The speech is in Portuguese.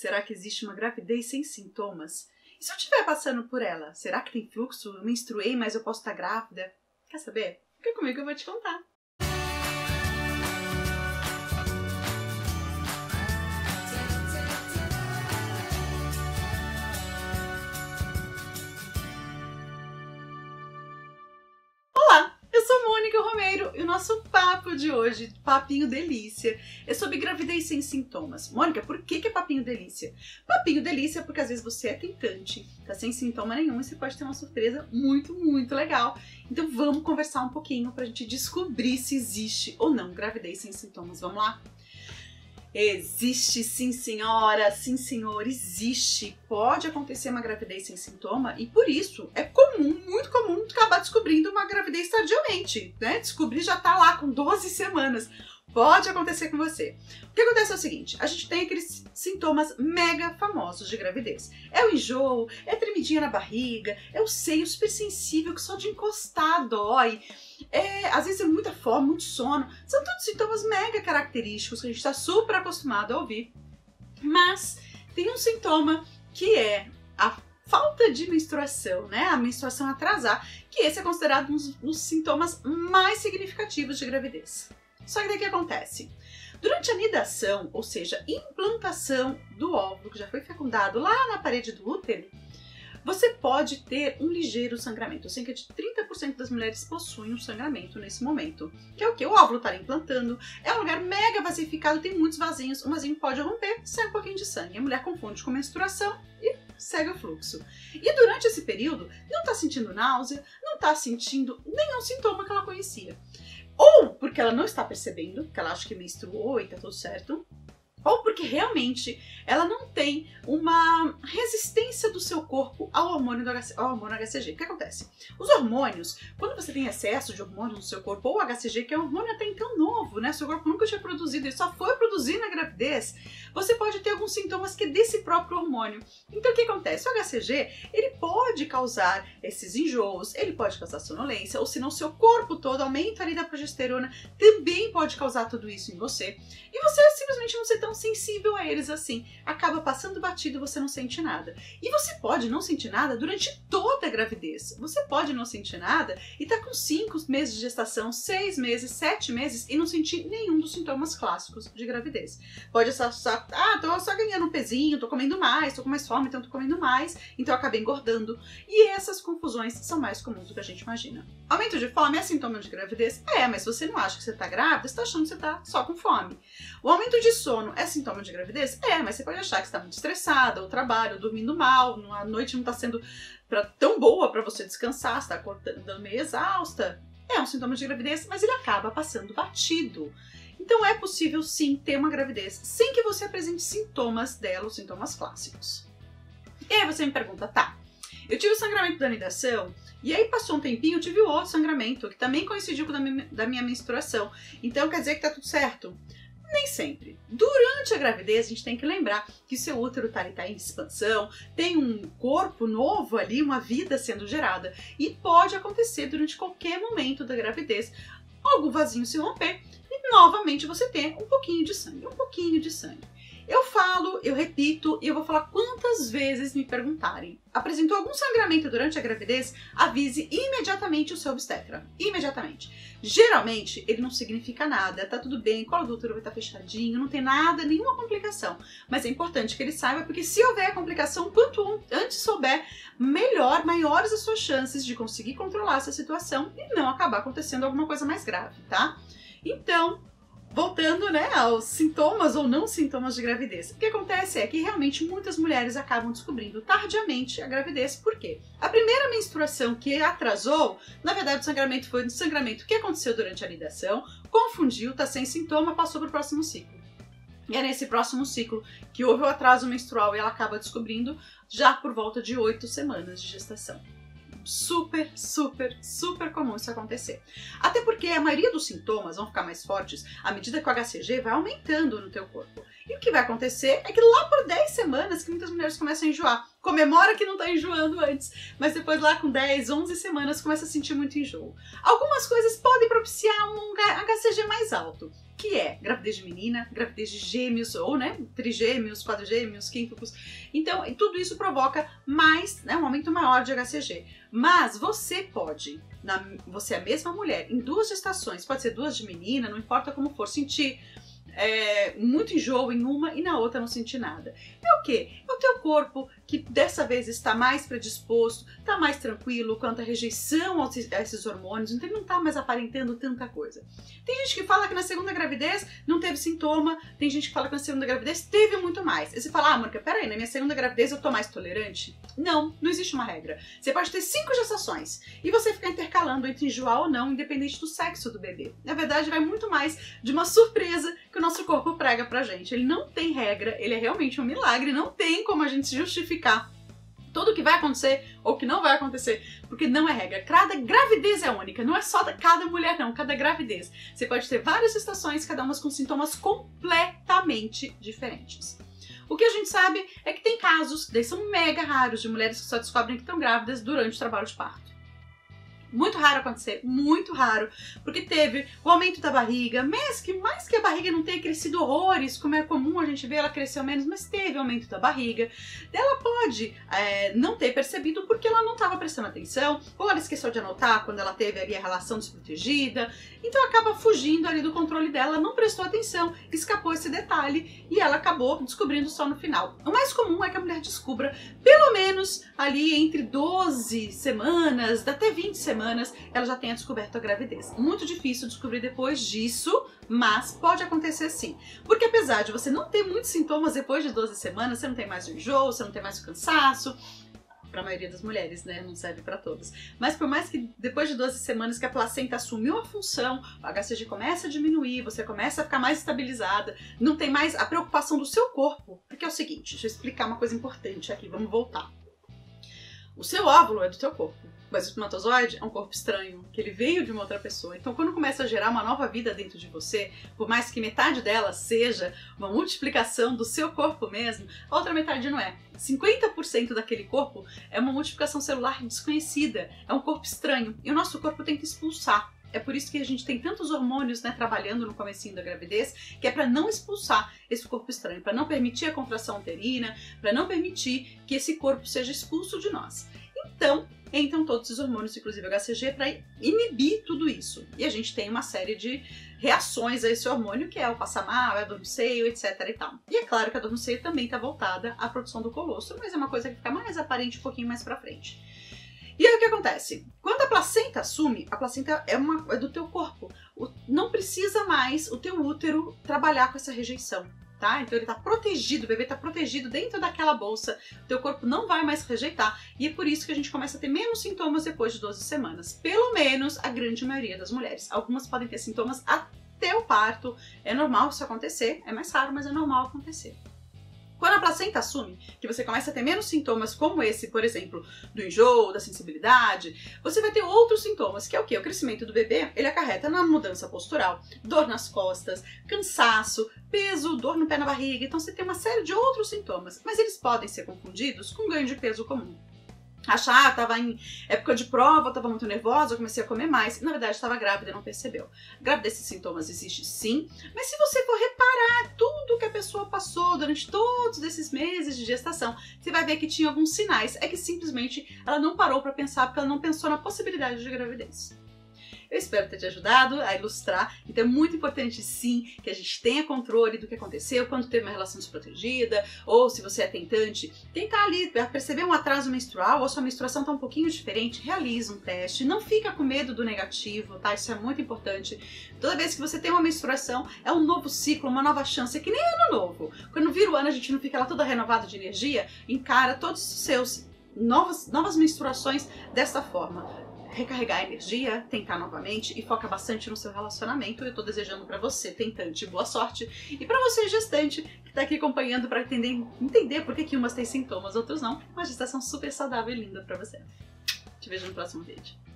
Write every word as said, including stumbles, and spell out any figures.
Será que existe uma gravidez sem sintomas? E se eu estiver passando por ela, será que tem fluxo? Eu menstruei, mas eu posso estar grávida? Quer saber? Fica comigo que eu vou te contar. E o nosso papo de hoje, papinho delícia, é sobre gravidez sem sintomas. Mônica, por que que é papinho delícia? Papinho delícia porque às vezes você é tentante, tá sem sintoma nenhum e você pode ter uma surpresa muito, muito legal. Então vamos conversar um pouquinho pra gente descobrir se existe ou não gravidez sem sintomas. Vamos lá? Existe, sim senhora, sim senhor, existe. Pode acontecer uma gravidez sem sintoma e por isso é comum, muito comum, acabar descobrindo uma gravidez tardiamente, né? Descobrir já tá lá com doze semanas. Pode acontecer com você. O que acontece é o seguinte, a gente tem aqueles sintomas mega famosos de gravidez. É o enjoo, é a tremidinha na barriga, é o seio super sensível que só de encostar dói. É, às vezes é muita fome, muito sono. São todos sintomas mega característicos que a gente está super acostumado a ouvir. Mas tem um sintoma que é a falta de menstruação, né? A menstruação atrasar, que esse é considerado um dos sintomas mais significativos de gravidez. Só que daí o que acontece? Durante a nidação, ou seja, implantação do óvulo que já foi fecundado lá na parede do útero, você pode ter um ligeiro sangramento. Cerca de trinta por cento das mulheres possuem um sangramento nesse momento. Que é o que? O óvulo está implantando, é um lugar mega vasificado, tem muitos vasinhos, um vasinho pode romper, sai um pouquinho de sangue. A mulher confunde com menstruação e segue o fluxo. E durante esse período, não está sentindo náusea, não está sentindo nenhum sintoma que ela conhecia. Ou porque ela não está percebendo, que ela acha que menstruou e tá tudo certo, ou porque realmente ela não tem uma resistência do seu corpo ao hormônio, do H C, ao hormônio H C G. O que acontece? Os hormônios, quando você tem excesso de hormônio no seu corpo, ou H C G, que é um hormônio até então novo, né? Seu corpo nunca tinha produzido, ele só foi produzir na gravidez, você pode ter alguns sintomas que é desse próprio hormônio. Então o que acontece? O H C G, ele pode causar esses enjoos, ele pode causar sonolência, ou se não seu corpo todo, aumenta ali da progesterona, também pode causar tudo isso em você. E você simplesmente não ser tão sensível a eles assim. Acaba passando batido, você não sente nada. E você pode não sentir nada durante toda a gravidez. Você pode não sentir nada e tá com cinco meses de gestação, seis meses, sete meses e não sentir nenhum dos sintomas clássicos de gravidez. Pode só, só ah, tô só ganhando um pezinho, tô comendo mais, tô com mais fome, então tô comendo mais, então eu acabei engordando. E essas confusões são mais comuns do que a gente imagina. Aumento de fome é sintoma de gravidez? É, mas se você não acha que você tá grávida, você tá achando que você tá só com fome. O aumento de sono é sintoma de gravidez? É, mas você pode achar que está muito estressada, ou trabalho, ou dormindo mal, a noite não está sendo pra, tão boa para você descansar, você está acordando meio exausta. É um sintoma de gravidez, mas ele acaba passando batido. Então é possível sim ter uma gravidez sem que você apresente sintomas dela, os sintomas clássicos. E aí você me pergunta, tá, eu tive o sangramento da nidação, e aí passou um tempinho, eu tive outro sangramento, que também coincidiu com o da minha, da minha menstruação. Então quer dizer que tá tudo certo? Nem sempre. Durante a gravidez, a gente tem que lembrar que seu útero está tá em expansão, tem um corpo novo ali, uma vida sendo gerada. E pode acontecer durante qualquer momento da gravidez, algum vasinho se romper e novamente você ter um pouquinho de sangue, um pouquinho de sangue. Eu falo, eu repito e eu vou falar quantas vezes me perguntarem. Apresentou algum sangramento durante a gravidez? Avise imediatamente o seu obstetra. Imediatamente. Geralmente, ele não significa nada, tá tudo bem, o colo do útero vai estar fechadinho, não tem nada, nenhuma complicação. Mas é importante que ele saiba, porque se houver complicação, quanto antes souber, melhor, maiores as suas chances de conseguir controlar essa situação e não acabar acontecendo alguma coisa mais grave, tá? Então, voltando, né, aos sintomas ou não sintomas de gravidez. O que acontece é que realmente muitas mulheres acabam descobrindo tardiamente a gravidez. Por quê? A primeira menstruação que atrasou, na verdade o sangramento foi um sangramento que aconteceu durante a nidação, confundiu, tá sem sintoma, passou para o próximo ciclo. E é nesse próximo ciclo que houve o atraso menstrual e ela acaba descobrindo já por volta de oito semanas de gestação. Super, super, super comum isso acontecer. Até porque a maioria dos sintomas vão ficar mais fortes à medida que o H C G vai aumentando no teu corpo. E o que vai acontecer é que lá por dez semanas que muitas mulheres começam a enjoar. Comemora que não tá enjoando antes, mas depois lá com dez, onze semanas começa a sentir muito enjoo. Algumas coisas podem propiciar um H C G mais alto. que é gravidez de menina, gravidez de gêmeos, ou né, trigêmeos, quadrigêmeos, quíntuplos. Então, tudo isso provoca mais, né, um aumento maior de H C G. Mas você pode, na, você é a mesma mulher, em duas gestações, pode ser duas de menina, não importa como for, sentir É, muito enjoo em uma e na outra não sentir nada. É o quê? É o teu corpo que dessa vez está mais predisposto, está mais tranquilo quanto à rejeição a esses hormônios, então ele não está mais aparentando tanta coisa. Tem gente que fala que na segunda gravidez não teve sintoma, tem gente que fala que na segunda gravidez teve muito mais. E você fala, ah, Mônica, peraí, na minha segunda gravidez eu tô mais tolerante? Não, não existe uma regra. Você pode ter cinco gestações e você ficar intercalando entre enjoar ou não, independente do sexo do bebê. Na verdade, vai muito mais de uma surpresa que o nosso corpo prega pra gente. Ele não tem regra, ele é realmente um milagre, não tem como a gente se justificar tudo que vai acontecer ou que não vai acontecer, porque não é regra. Cada gravidez é única, não é só da cada mulher não, cada gravidez. Você pode ter várias estações, cada uma com sintomas completamente diferentes. O que a gente sabe é que tem casos, daí são mega raros, de mulheres que só descobrem que estão grávidas durante o trabalho de parto. Muito raro acontecer, muito raro, porque teve o aumento da barriga, mesmo que mais que a barriga não tenha crescido horrores, como é comum a gente ver, ela cresceu menos, mas teve aumento da barriga. Ela pode é, não ter percebido porque ela não estava prestando atenção, ou ela esqueceu de anotar quando ela teve ali a relação desprotegida, então acaba fugindo ali do controle dela, não prestou atenção, escapou esse detalhe e ela acabou descobrindo só no final. O mais comum é que a mulher descubra pelo menos ali entre doze semanas, até vinte semanas, ela já tenha descoberto a gravidez. Muito difícil descobrir depois disso, mas pode acontecer sim. Porque apesar de você não ter muitos sintomas depois de doze semanas, você não tem mais o enjoo, você não tem mais o cansaço, para a maioria das mulheres, né? Não serve para todas. Mas por mais que depois de doze semanas que a placenta assumiu a função, o H C G começa a diminuir, você começa a ficar mais estabilizada, não tem mais a preocupação do seu corpo. Porque é o seguinte, deixa eu explicar uma coisa importante aqui, vamos voltar. O seu óvulo é do teu corpo, mas o espermatozoide é um corpo estranho, que ele veio de uma outra pessoa. Então, quando começa a gerar uma nova vida dentro de você, por mais que metade dela seja uma multiplicação do seu corpo mesmo, a outra metade não é. cinquenta por cento daquele corpo é uma multiplicação celular desconhecida, é um corpo estranho, e o nosso corpo tem que expulsar. É por isso que a gente tem tantos hormônios, né, trabalhando no comecinho da gravidez, que é para não expulsar esse corpo estranho, para não permitir a contração uterina, para não permitir que esse corpo seja expulso de nós. Então, entram todos os hormônios, inclusive o H C G, para inibir tudo isso. E a gente tem uma série de reações a esse hormônio, que é o passar mal, a dor no seio, etc e tal. E é claro que a dor no seio também está voltada à produção do colostro, mas é uma coisa que fica mais aparente um pouquinho mais para frente. E aí o que acontece? Quando a placenta assume, a placenta é, uma, é do teu corpo. O, não precisa mais o teu útero trabalhar com essa rejeição, tá? Então ele tá protegido, o bebê tá protegido dentro daquela bolsa, o teu corpo não vai mais rejeitar. E é por isso que a gente começa a ter menos sintomas depois de doze semanas. Pelo menos a grande maioria das mulheres. Algumas podem ter sintomas até o parto. É normal isso acontecer, é mais raro, mas é normal acontecer. Quando a placenta assume, que você começa a ter menos sintomas como esse, por exemplo, do enjoo, da sensibilidade, você vai ter outros sintomas, que é o quê? O crescimento do bebê, ele acarreta na mudança postural, dor nas costas, cansaço, peso, dor no pé, na barriga, então você tem uma série de outros sintomas, mas eles podem ser confundidos com ganho de peso comum. Achar, ah, tava em época de prova, tava muito nervosa, eu comecei a comer mais. Na verdade, estava grávida e não percebeu. Grávida, esses sintomas existem sim, mas se você for reparar tudo que a pessoa passou durante todos esses meses de gestação, você vai ver que tinha alguns sinais. É que simplesmente ela não parou para pensar, porque ela não pensou na possibilidade de gravidez. Eu espero ter te ajudado a ilustrar. Então é muito importante sim que a gente tenha controle do que aconteceu, quando teve uma relação desprotegida, ou se você é tentante, tentar ali perceber um atraso menstrual, ou sua menstruação está um pouquinho diferente, realiza um teste, não fica com medo do negativo, tá? Isso é muito importante. Toda vez que você tem uma menstruação, é um novo ciclo, uma nova chance, é que nem ano novo. Quando vira o ano a gente não fica lá toda renovada de energia, encara todos os seus novas, novas menstruações dessa forma. Recarregar a energia, tentar novamente e foca bastante no seu relacionamento. Eu tô desejando pra você, tentante, boa sorte. E pra você, gestante, que tá aqui acompanhando pra entender, entender por que que umas têm sintomas, outras não. Uma gestação super saudável e linda pra você. Te vejo no próximo vídeo.